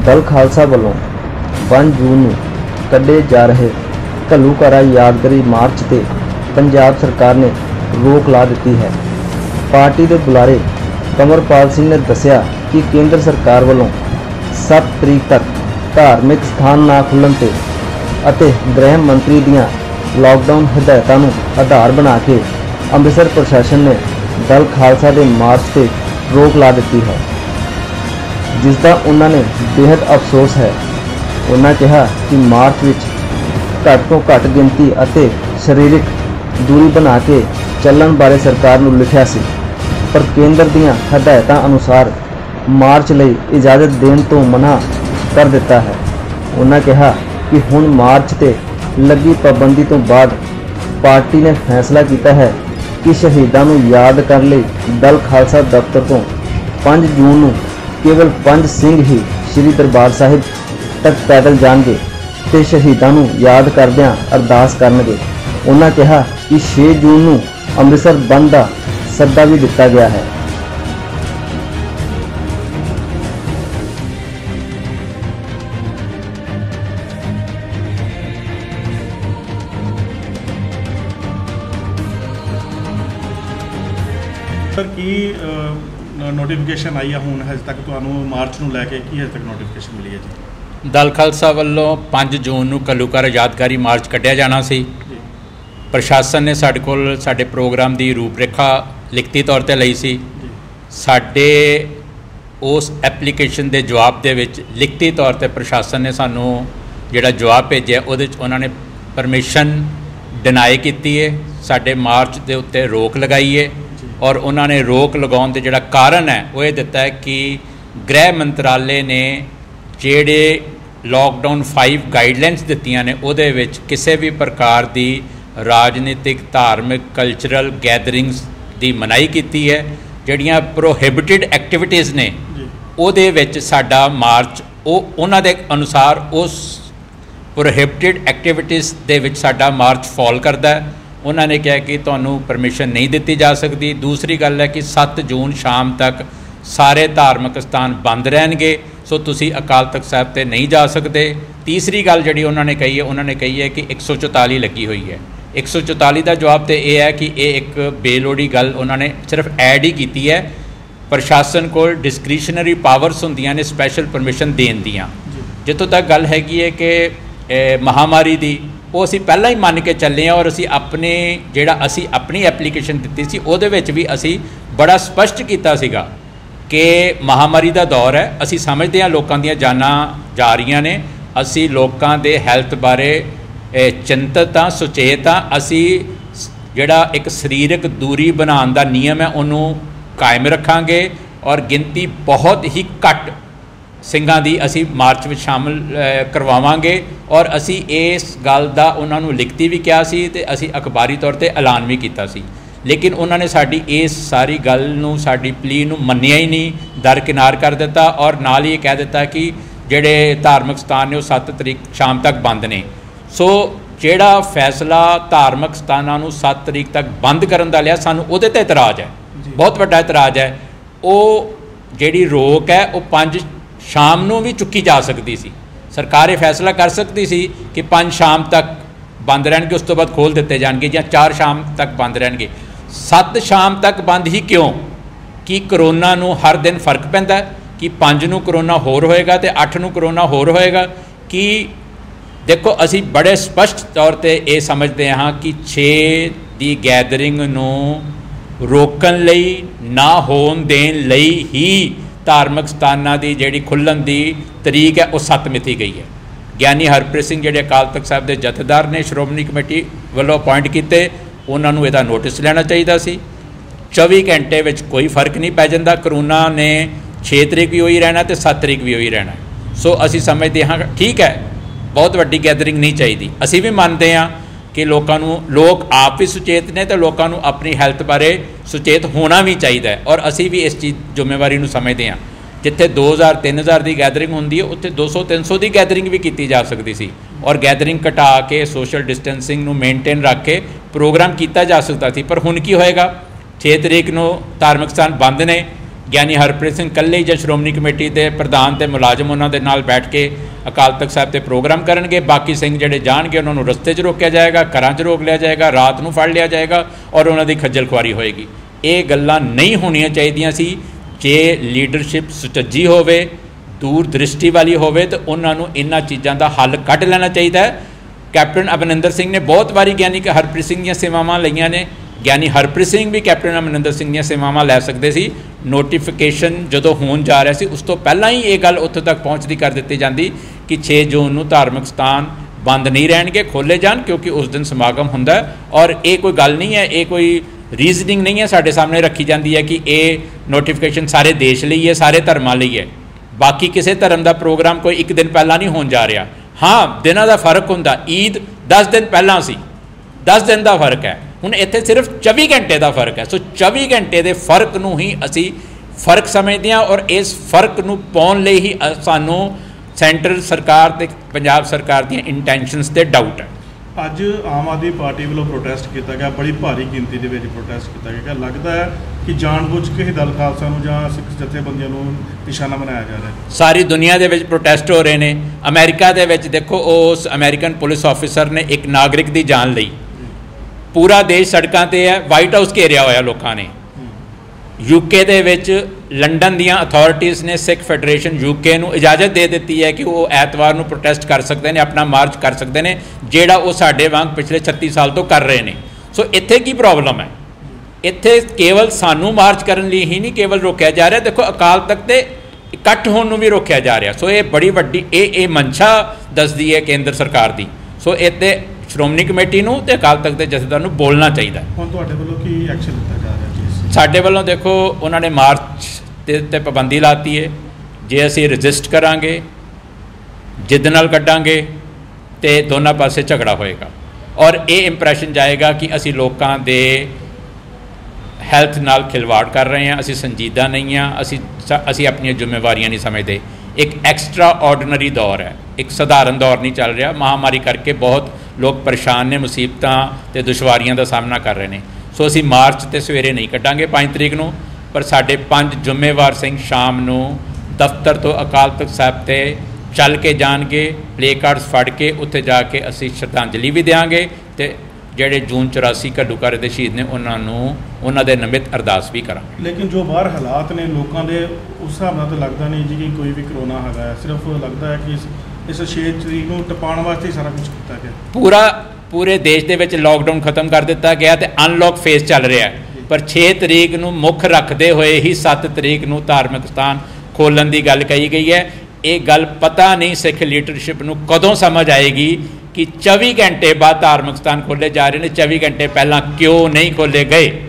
दल खालसा वालों 5 जून नूं कड्ढे जा रहे घल्लूघारा यादगारी मार्च ते पंजाब सरकार ने रोक ला दी है। पार्टी के बुलारे कंवरपाल सिंह ने दस्सिया कि केंद्र सरकार वालों 7 तरीक तक धार्मिक स्थान ना खुलण ते अते गृह मंत्री दियां लॉकडाउन हिदायतां नूं आधार बना के अमृतसर प्रशासन ने दल खालसा के मार्च से रोक ला दी है, जिसका उन्होंने बेहद अफसोस है। उन्होंने कहा कि मार्च विच घट तो घट गिनती अते शरीरिक दूरी बना के चलण बारे सरकार नूं लिखिया सी, पर केंद्र दीयां हदायतां अनुसार मार्च लई इजाजत देण तो मना कर दिता है। उन्होंने कहा कि हुण मार्च ते लगी पाबंदी तो बाद पार्टी ने फैसला किया है कि शहीदों को याद कर ले दल खालसा दफ्तर तो 5 जून नूं केवल 5 सिंह ही श्री दरबार साहिब तक पैदल जाएंगे ते शहीदों को याद करदिआं अरदास करनगे। उन्होंने कहा कि 6 जून नूं अमृतसर बंद का सद्दा भी दिता गया है। सर की नोटिफिकेशन आई है हुण हजे तक तुहानूं मार्च नूं लैके की हजे तक नोटिफिकेशन मिली है जी? दल खालसा वालों 5 जून नूं घल्लूघारा यादगारी मार्च कढ़िया जाना सी। प्रशासन ने साडे कोल साडे प्रोग्राम की रूपरेखा लिखती तौर पर लई सी। साडे उस एप्लीकेशन के जवाब दे विच लिखती तौर पर प्रशासन ने सानूं जिहड़ा जवाब भेजिया उहदे च उन्होंने परमिशन डिनाई की है, साडे मार्च के उत्ते रोक लगाई है। और उन्होंने रोक लगाउण दे जिहड़ा कारण है वो ये दिता है कि गृह मंत्रालय ने जिहड़े लॉकडाउन 5 गाइडलाइनस दित्तियां ने उहदे विच किसी भी प्रकार की राजनीतिक धार्मिक कल्चरल गैदरिंग्स की मनाही की है। जिहड़ियां प्रोहिबिटेड एक्टिविटीज़ ने उहदे विच साडा मार्च उन्हां दे अनुसार उस प्रोहिबिटेड एक्टिविटीज़ दे विच साडा मार्च फॉल करता है। उन्होंने कहा कि तुहानूं परमिशन नहीं दी जा सकती। दूसरी गल है कि 7 जून शाम तक सारे धार्मिक स्थान बंद रहणगे, सो तुसी अकाल तख्त साहिब ते नहीं जा सकते। तीसरी गल जिहड़ी उन्होंने कही है कि 144 लगी हुई है। 144 का जवाब तो यह है कि ये एक बेलोड़ी गल उन्होंने सिर्फ ऐड ही की है। प्रशासन को डिस्क्रिशनरी पावर्स होंदियां ने स्पैशल परमिशन देण दियां। जितों तक गल हैगी है कि महामारी की वो असी पहला ही मान के चले हैं और असी अपने जिहड़ा असी अपनी एप्लीकेशन दी सी उहदे विच भी असी बड़ा स्पष्ट किया सीगा कि महामारी का दौर है। असी समझते हैं लोगों दी जानां जा रही ने, असी लोगों के हैल्थ बारे चिंतित हाँ सुचेत हाँ। असी जिहड़ा एक सरीरक दूरी बनाने का नियम है उन्होंने कायम रखांगे और गिनती बहुत ही घट ਸਿੰਘਾਂ ਦੀ ਅਸੀਂ मार्च में शामिल करवावांगे। और असी इस गल का उन्होंने लिखती भी किया सी ते असी अखबारी तौर पर ऐलान भी किया सी, लेकिन उन्होंने साड़ी इस सारी गल नूं साड़ी प्ली नूं मन्निया ही नहीं, दरकिनार कर दिता और नाल ही कह दिता कि जिहड़े धार्मिक स्थान ने वो 7 तरीक शाम तक बंद ने। सो जिहड़ा फैसला धार्मिक स्थानां नूं 7 तरीक तक बंद करन दा लिया सानूं उहदे ते इतराज़ है, बहुत वड्डा इतराज़ है। वो जिहड़ी रोक है वो 5 शाम नूं भी चुकी जा सकती सी। सरकार ये फैसला कर सकती सी कि 5 शाम तक बंद रहणगे, उस तो बाद खोल दिते जाएंगे, या 4 शाम तक बंद रहणगे। 7 शाम तक बंद ही क्यों? कि करोना नूं हर दिन फर्क पैंदा है कि 5 नूं करोना होर होएगा तो 8 नूं करोना होर होएगा। कि देखो असी बड़े स्पष्ट तौर पर यह समझते हाँ कि 6 की गैदरिंग नूं रोकण लई ना होण देण लई ही धार्मिक स्थानां की जिहड़ी खुल्लण की तरीक है वो 7 मिथी गई है। ਗਿਆਨੀ हरप्रीत सिंह जिहड़े अकाल तख्त साहिब के जथेदार ने श्रोमणी कमेटी वालों अपॉइंट किए, उन्होंने इसका नोटिस लेना चाहिए सी। 24 घंटे में कोई फर्क नहीं पै जाता। करोना ने 6 तरीक भी वही रहना तो 7 तरीक भी वही रहना। सो असी समझते हाँ ठीक है बहुत वड्डी गैदरिंग नहीं चाहिए। असी भी मानते हाँ कि लोग आप भी सुचेत ने तो लोगों अपनी हैल्थ बारे सुचेत होना भी चाहिए और असी भी इस चीज़ जिम्मेवारी नूं समझते हैं। जिथे 2000-3000 की गैदरिंग होंदी है उत्थे 200-300 की गैदरिंग भी की जा सकती सी और गैदरिंग घटा के सोशल डिस्टेंसिंग नूं मेनटेन रख के प्रोग्राम किया जा सकता थी। पर हुण की होएगा? 6 तरीक नूं धार्मिक स्थान बंद ने, ਗਿਆਨੀ ਹਰਪ੍ਰੀਤ ਸਿੰਘ ਇਕੱਲੇ ਹੀ ਜਾਂ ਸ਼੍ਰੋਮਣੀ ਕਮੇਟੀ ਦੇ ਪ੍ਰਧਾਨ ਤੇ ਮੁਲਾਜ਼ਮ ਉਹਨਾਂ ਦੇ ਨਾਲ ਬੈਠ ਕੇ ਅਕਾਲ ਤਖਤ ਸਾਹਿਬ ਤੇ ਪ੍ਰੋਗਰਾਮ ਕਰਨਗੇ। ਬਾਕੀ ਸਿੰਘ ਜਿਹੜੇ ਜਾਣਗੇ ਉਹਨਾਂ ਨੂੰ ਰਸਤੇ 'ਚ ਰੋਕਿਆ ਜਾਏਗਾ, ਘਰਾਂ 'ਚ ਰੋਕ ਲਿਆ ਜਾਏਗਾ, ਰਾਤ ਨੂੰ ਫੜ ਲਿਆ ਜਾਏਗਾ ਔਰ ਉਹਨਾਂ ਦੀ ਖੱਜਲ ਖੁਆਰੀ ਹੋਏਗੀ। ਇਹ ਗੱਲਾਂ ਨਹੀਂ ਹੋਣੀਆਂ ਚਾਹੀਦੀਆਂ ਸੀ। ਜੇ ਲੀਡਰਸ਼ਿਪ ਸੁਚੱਜੀ ਹੋਵੇ, ਦੂਰ ਦ੍ਰਿਸ਼ਟੀ ਵਾਲੀ ਹੋਵੇ ਤਾਂ ਉਹਨਾਂ ਨੂੰ ਇਹਨਾਂ ਚੀਜ਼ਾਂ ਦਾ ਹੱਲ ਕੱਢ ਲੈਣਾ ਚਾਹੀਦਾ ਹੈ। ਕੈਪਟਨ ਅਮਰਿੰਦਰ ਸਿੰਘ ਨੇ ਬਹੁਤ ਵਾਰੀ ਗਿਆਨੀ ਹਰਪ੍ਰੀਤ ਸਿੰਘ ਦੀਆਂ ਸੇਵਾਵਾਂ ਲਈਆਂ ਨੇ। ਗਿਆਨੀ ਹਰਪ੍ਰੀਤ ਸਿੰਘ ਵੀ ਕੈਪਟਨ ਅਮਰਿੰਦਰ ਸਿੰਘ ਦੀਆਂ ਸੇਵਾਵਾਂ ਲੈ ਸਕਦੇ ਸੀ। ਨੋਟੀਫਿਕੇਸ਼ਨ ਜਦੋਂ ਹੋਣ ਜਾ ਰਿਹਾ ਸੀ ਉਸ ਤੋਂ ਪਹਿਲਾਂ ਹੀ ਇਹ ਗੱਲ ਉੱਥੋਂ ਤੱਕ ਪਹੁੰਚਦੀ ਕਰ ਦਿੱਤੀ ਜਾਂਦੀ ਕਿ 6 ਜੂਨ ਨੂੰ ਧਾਰਮਿਕ ਸਥਾਨ ਬੰਦ ਨਹੀਂ ਰਹਿਣਗੇ, ਖੋਲ੍ਹੇ ਜਾਣ, ਕਿਉਂਕਿ ਉਸ ਦਿਨ ਸਮਾਗਮ ਹੁੰਦਾ ਹੈ। ਔਰ ਇਹ ਕੋਈ ਗੱਲ ਨਹੀਂ ਹੈ, ਇਹ ਕੋਈ ਰੀਜ਼ਨਿੰਗ ਨਹੀਂ ਹੈ ਸਾਡੇ ਸਾਹਮਣੇ ਰੱਖੀ ਜਾਂਦੀ ਹੈ ਕਿ ਇਹ ਨੋਟੀਫਿਕੇਸ਼ਨ ਸਾਰੇ ਦੇਸ਼ ਲਈ ਹੈ, ਸਾਰੇ ਧਰਮਾਂ ਲਈ ਹੈ। ਬਾਕੀ ਕਿਸੇ ਧਰਮ ਦਾ ਪ੍ਰੋਗਰਾਮ ਕੋਈ ਇੱਕ ਦਿਨ ਪਹਿਲਾਂ ਨਹੀਂ ਹੋਣ ਜਾ ਰਿਹਾ। ਹਾਂ, ਦਿਨਾਂ ਦਾ ਫਰਕ ਹੁੰਦਾ। ਈਦ 10 ਦਿਨ ਪਹਿਲਾਂ ਸੀ, 10 ਦਿਨ ਦਾ ਫਰਕ ਹੈ। ਹੁਣ ਇੱਥੇ ਸਿਰਫ 24 ਘੰਟੇ ਦਾ ਫਰਕ ਹੈ। ਸੋ 24 ਘੰਟੇ ਦੇ ਫਰਕ ਨੂੰ ਹੀ ਅਸੀਂ ਫਰਕ ਸਮਝਦੇ ਹਾਂ ਔਰ ਇਸ ਫਰਕ ਨੂੰ ਪਾਉਣ ਲਈ ਹੀ ਸਾਨੂੰ ਸੈਂਟਰ ਸਰਕਾਰ ਤੇ ਪੰਜਾਬ ਸਰਕਾਰ ਦੀਆਂ ਇੰਟੈਂਸ਼ਨਸ 'ਤੇ ਡਾਊਟ ਹੈ। ਅੱਜ ਆਮ ਆਦਮੀ ਪਾਰਟੀ ਵੱਲੋਂ ਪ੍ਰੋਟੈਸਟ ਕੀਤਾ ਗਿਆ, ਬੜੀ ਭਾਰੀ ਗਿਣਤੀ ਦੇ ਵਿੱਚ ਪ੍ਰੋਟੈਸਟ ਕੀਤਾ ਗਿਆ। ਲੱਗਦਾ ਹੈ ਕਿ ਜਾਣਬੁੱਝ ਕੇ ਹੀ ਦਲ ਖਾਲਸਾ ਨੂੰ ਜਾਂ ਸਿੱਖ ਜਥੇਬੰਦੀਆਂ ਨੂੰ ਨਿਸ਼ਾਨਾ ਬਣਾਇਆ ਜਾ ਰਿਹਾ ਹੈ। ਸਾਰੀ ਦੁਨੀਆ ਦੇ ਵਿੱਚ ਪ੍ਰੋਟੈਸਟ ਹੋ ਰਹੇ ਨੇ। ਅਮਰੀਕਾ ਦੇ ਵਿੱਚ ਦੇਖੋ, ਉਸ ਅਮਰੀਕਨ ਪੁਲਿਸ ਆਫੀਸਰ ਨੇ ਇੱਕ ਨਾਗਰਿਕ ਦੀ ਜਾਨ ਲਈ। ਪੂਰਾ ਦੇਸ਼ ਸੜਕਾਂ 'ਤੇ ਹੈ, ਵਾਈਟ ਹਾਊਸ ਘੇਰਿਆ ਹੋਇਆ ਲੋਕਾਂ ਨੇ। ਯੂਕੇ ਦੇ ਵਿੱਚ ਲੰਡਨ ਦੀਆਂ ਅਥਾਰਟੀਜ਼ ਨੇ ਸਿੱਖ ਫੈਡਰੇਸ਼ਨ ਯੂਕੇ ਨੂੰ ਇਜਾਜ਼ਤ ਦੇ ਦਿੱਤੀ ਹੈ ਕਿ ਉਹ ਐਤਵਾਰ ਨੂੰ ਪ੍ਰੋਟੈਸਟ ਕਰ ਸਕਦੇ ਨੇ, ਆਪਣਾ ਮਾਰਚ ਕਰ ਸਕਦੇ ਨੇ, ਜਿਹੜਾ ਉਹ ਸਾਡੇ ਵਾਂਗ ਪਿਛਲੇ 36 ਸਾਲ ਤੋਂ ਕਰ ਰਹੇ ਨੇ। ਸੋ ਇੱਥੇ ਕੀ ਪ੍ਰੋਬਲਮ ਹੈ? ਇੱਥੇ ਕੇਵਲ ਸਾਨੂੰ ਮਾਰਚ ਕਰਨ ਲਈ ਹੀ ਨਹੀਂ ਕੇਵਲ ਰੋਕਿਆ ਜਾ ਰਿਹਾ, ਦੇਖੋ ਅਕਾਲ ਤਖਤ ਤੇ ਇਕੱਠ ਹੋਣ ਨੂੰ ਵੀ ਰੋਕਿਆ ਜਾ ਰਿਹਾ। ਸੋ ਇਹ ਬੜੀ ਵੱਡੀ ਇਹ ਮਨਸ਼ਾ ਦੱਸਦੀ ਹੈ ਕੇਂਦਰ ਸਰਕਾਰ ਦੀ। ਸੋ ਇੱਥੇ ਸ਼੍ਰੋਮਣੀ ਕਮੇਟੀ ਨੂੰ ਤੇ ਅਕਾਲ ਤਖਤ ਦੇ ਜਥੇਦਾਰ ਨੂੰ ਬੋਲਣਾ ਚਾਹੀਦਾ। ਹੁਣ ਤੁਹਾਡੇ ਵੱਲੋਂ ਕੀ ਐਕਸ਼ਨ ਲਿੱਤਾ ਜਾ ਰਿਹਾ ਜੀ? ਸਾਡੇ ਵੱਲੋਂ ਦੇਖੋ, ਉਹਨਾਂ ਨੇ ਮਾਰਚ ਤੇ ਪਾਬੰਦੀ ਲਾਤੀ ਹੈ। ਜੇ ਅਸੀਂ ਰਜਿਸਟ ਕਰਾਂਗੇ, ਜਿੱਦ ਨਾਲ ਕੱਢਾਂਗੇ ਤੇ ਦੋਨਾਂ ਪਾਸੇ ਝਗੜਾ ਹੋਏਗਾ ਔਰ ਇਹ ਇੰਪ੍ਰੈਸ਼ਨ ਜਾਏਗਾ ਕਿ ਅਸੀਂ ਲੋਕਾਂ ਦੇ ਹੈਲਥ ਨਾਲ ਖਿਲਵਾੜ ਕਰ ਰਹੇ ਹਾਂ, ਅਸੀਂ ਸੰਜੀਦਾ ਨਹੀਂ ਹਾਂ, ਅਸੀਂ ਆਪਣੀਆਂ ਜ਼ਿੰਮੇਵਾਰੀਆਂ ਨਹੀਂ ਸਮਝਦੇ। ਇੱਕ ਐਕਸਟਰਾ ਆਰਡੀਨਰੀ ਦੌਰ ਹੈ, ਇੱਕ ਸਧਾਰਨ ਦੌਰ ਨਹੀਂ ਚੱਲ ਰਿਹਾ। ਮਹਾਮਾਰੀ ਕਰਕੇ ਬਹੁਤ ਲੋਕ ਪਰੇਸ਼ਾਨ ਨੇ, ਮੁਸੀਬਤਾਂ ਤੇ ਦੁਸ਼ਵਾਰੀਆਂ ਦਾ ਸਾਹਮਣਾ ਕਰ ਰਹੇ ਨੇ। ਸੋ ਅਸੀਂ ਮਾਰਚ ਤੇ ਸਵੇਰੇ ਨਹੀਂ ਕੱਢਾਂਗੇ 5 ਤਰੀਕ ਨੂੰ, ਪਰ ਸਾਡੇ 5 ਜ਼ਿੰਮੇਵਾਰ ਸਿੰਘ ਸ਼ਾਮ ਨੂੰ ਦਫ਼ਤਰ ਤੋਂ ਅਕਾਲ ਤਖਤ ਸਾਹਿਬ ਤੇ ਚੱਲ ਕੇ ਜਾਣਗੇ, ਪਲੇ ਕਾਰਡਸ ਫੜ ਕੇ ਉੱਥੇ ਜਾ ਕੇ ਅਸੀਂ ਸ਼ਰਧਾਂਜਲੀ ਵੀ ਦਿਆਂਗੇ ਤੇ ਜਿਹੜੇ ਜੂਨ 84 ਘੱਲੂਘਾਰੇ ਦੇ ਸ਼ਹੀਦ ਨੇ ਉਹਨਾਂ ਨੂੰ ਉਹਨਾਂ ਦੇ ਨਿਮਿਤ ਅਰਦਾਸ ਵੀ ਕਰਾਂਗੇ। ਲੇਕਿਨ ਜੋ ਬਾਹਰ ਹਾਲਾਤ ਨੇ ਲੋਕਾਂ ਦੇ, ਉਸ ਹਿਸਾਬ ਨਾਲ ਤਾਂ ਲੱਗਦਾ ਨਹੀਂ ਜੀ ਕਿ ਕੋਈ ਵੀ ਕਰੋਨਾ ਹੈਗਾ ਹੈ। ਸਿਰਫ ਲੱਗਦਾ ਹੈ ਕਿ ਇਸ 6 ਤਰੀਕ ਨੂੰ ਟਪਾਉਣ ਵਾਸਤੇ ਹੀ ਸਾਰਾ ਕੁਝ ਕੀਤਾ ਗਿਆ। ਪੂਰੇ ਦੇਸ਼ ਦੇ ਵਿੱਚ ਲਾਕਡਾਊਨ ਖਤਮ ਕਰ ਦਿੱਤਾ ਗਿਆ ਤੇ ਅਨਲੌਕ ਫੇਜ਼ ਚੱਲ ਰਿਹਾ ਹੈ, ਪਰ 6 ਤਰੀਕ ਨੂੰ ਮੁੱਖ ਰੱਖਦੇ ਹੋਏ ਹੀ 7 ਤਰੀਕ ਨੂੰ ਧਾਰਮਿਕ ਸਥਾਨ ਖੋਲ੍ਹਣ ਦੀ ਗੱਲ ਕਹੀ ਗਈ ਹੈ। ਇਹ ਗੱਲ ਪਤਾ ਨਹੀਂ ਸਿੱਖ ਲੀਡਰਸ਼ਿਪ ਨੂੰ ਕਦੋਂ ਸਮਝ ਆਏਗੀ ਕਿ 24 ਘੰਟੇ ਬਾਅਦ ਧਾਰਮਿਕ ਸਥਾਨ ਖੋਲ੍ਹੇ ਜਾ ਰਹੇ ਨੇ, 24 ਘੰਟੇ ਪਹਿਲਾਂ ਕਿਉਂ ਨਹੀਂ ਖੋਲ੍ਹੇ ਗਏ।